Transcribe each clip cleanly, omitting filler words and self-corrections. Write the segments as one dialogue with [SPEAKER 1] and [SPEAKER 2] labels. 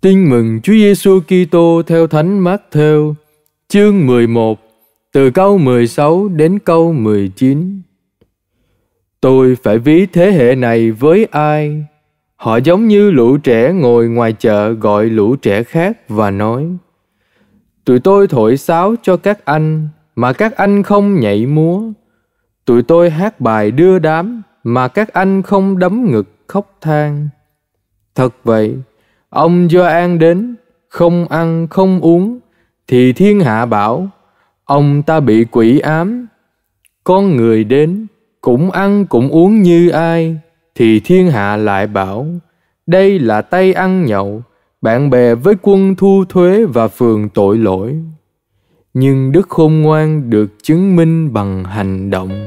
[SPEAKER 1] Tin mừng Chúa Giêsu Kitô theo Thánh Mát-thêu, chương 11, từ câu 16 đến câu 19. Tôi phải ví thế hệ này với ai? Họ giống như lũ trẻ ngồi ngoài chợ gọi lũ trẻ khác và nói: Tụi tôi thổi sáo cho các anh, mà các anh không nhảy múa. Tụi tôi hát bài đưa đám, mà các anh không đấm ngực khóc than. Thật vậy, ông Gioan đến, không ăn không uống, thì thiên hạ bảo, ông ta bị quỷ ám. Con người đến, cũng ăn cũng uống như ai, thì thiên hạ lại bảo, đây là tay ăn nhậu, bạn bè với quân thu thuế và phường tội lỗi. Nhưng đức khôn ngoan được chứng minh bằng hành động.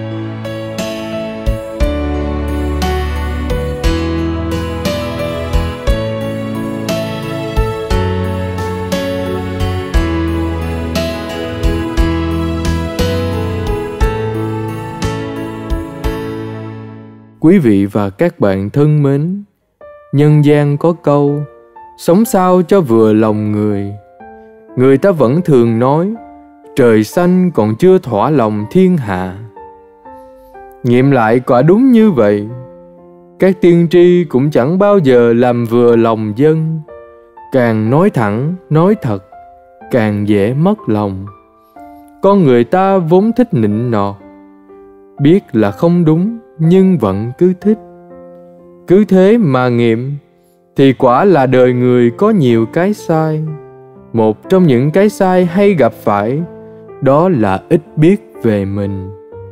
[SPEAKER 1] Quý vị và các bạn thân mến, nhân gian có câu, sống sao cho vừa lòng người. Người ta vẫn thường nói, trời xanh còn chưa thỏa lòng thiên hạ. Nghiệm lại quả đúng như vậy. Các tiên tri cũng chẳng bao giờ làm vừa lòng dân. Càng nói thẳng, nói thật, càng dễ mất lòng. Con người ta vốn thích nịnh nọt, biết là không đúng, nhưng vẫn cứ thích. Cứ thế mà nghiệm, thì quả là đời người có nhiều cái sai. Một trong những cái sai hay gặp phải, đó là ít biết về mình.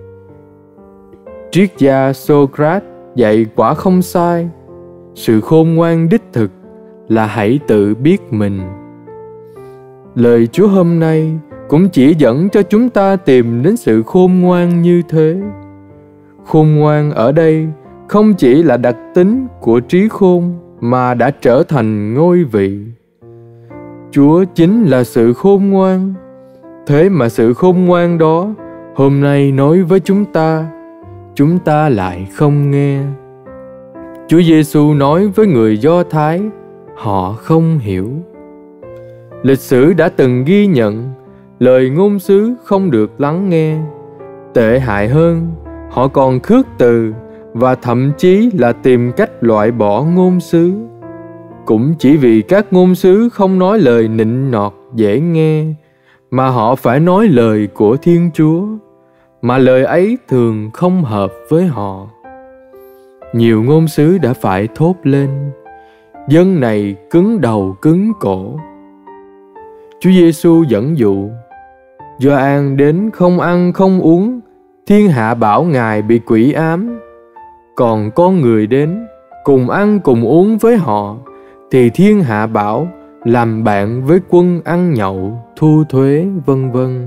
[SPEAKER 1] Triết gia Socrates dạy quả không sai. Sự khôn ngoan đích thực là hãy tự biết mình. Lời Chúa hôm nay cũng chỉ dẫn cho chúng ta tìm đến sự khôn ngoan như thế. Khôn ngoan ở đây không chỉ là đặc tính của trí khôn mà đã trở thành ngôi vị. Chúa chính là sự khôn ngoan. Thế mà sự khôn ngoan đó hôm nay nói với chúng ta lại không nghe. Chúa Giêsu nói với người Do Thái, họ không hiểu. Lịch sử đã từng ghi nhận lời ngôn sứ không được lắng nghe. Tệ hại hơn, họ còn khước từ và thậm chí là tìm cách loại bỏ ngôn sứ. Cũng chỉ vì các ngôn sứ không nói lời nịnh nọt dễ nghe, mà họ phải nói lời của Thiên Chúa, mà lời ấy thường không hợp với họ. Nhiều ngôn sứ đã phải thốt lên, dân này cứng đầu cứng cổ. Chúa Giêsu dẫn dụ, Gioan đến không ăn không uống, thiên hạ bảo Ngài bị quỷ ám. Còn con người đến, cùng ăn cùng uống với họ, thì thiên hạ bảo làm bạn với quân ăn nhậu, thu thuế, vân vân.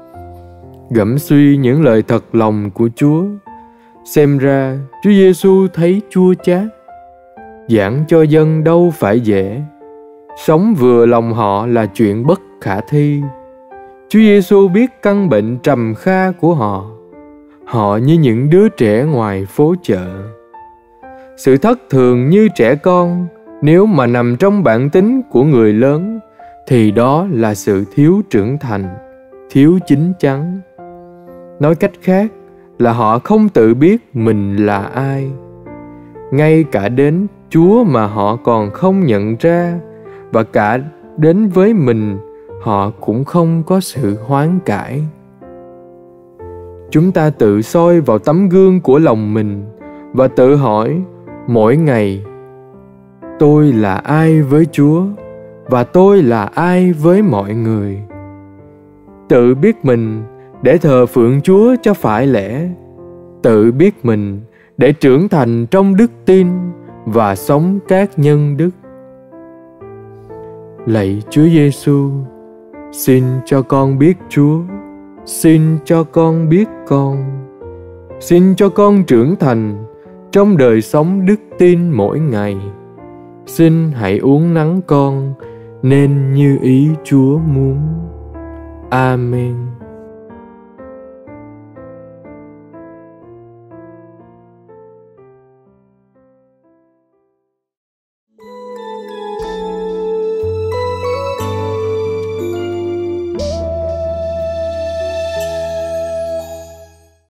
[SPEAKER 1] Gẫm suy những lời thật lòng của Chúa, xem ra Chúa Giêsu thấy chua chát. Giảng cho dân đâu phải dễ, sống vừa lòng họ là chuyện bất khả thi. Chúa Giêsu biết căn bệnh trầm kha của họ. Họ như những đứa trẻ ngoài phố chợ. Sự thất thường như trẻ con, nếu mà nằm trong bản tính của người lớn, thì đó là sự thiếu trưởng thành, thiếu chín chắn. Nói cách khác là họ không tự biết mình là ai. Ngay cả đến Chúa mà họ còn không nhận ra, và cả đến với mình họ cũng không có sự hoán cải. Chúng ta tự soi vào tấm gương của lòng mình và tự hỏi mỗi ngày, tôi là ai với Chúa và tôi là ai với mọi người? Tự biết mình để thờ phượng Chúa cho phải lẽ, tự biết mình để trưởng thành trong đức tin và sống các nhân đức. Lạy Chúa Giêsu, xin cho con biết Chúa, xin cho con biết con, xin cho con trưởng thành trong đời sống đức tin mỗi ngày. Xin hãy uốn nắn con nên như ý Chúa muốn. Amen.